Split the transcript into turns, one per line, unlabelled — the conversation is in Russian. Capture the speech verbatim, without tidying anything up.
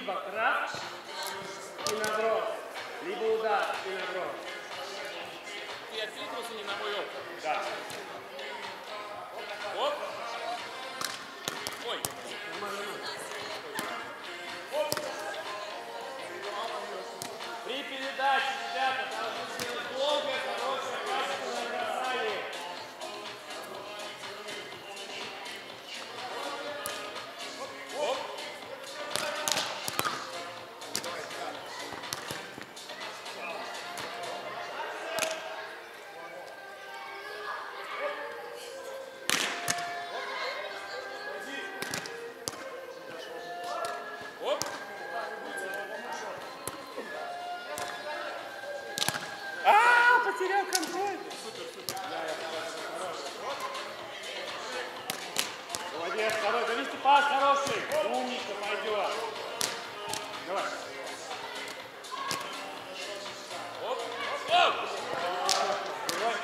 либо краб и наброс, либо удар и наброс.
Ты откликнулся не на мой опыт.
Да.
Оп. Ой. Оп.
При передаче, ребята, должны сделать долгое, хорошее, качественное бросание.
Оп. Оп.
А, потерял контроль.
Супер, супер.
Молодец, давай, зависти пас хороший. Умничка, пойдет. Давай.
Оп. Оп.
Давай.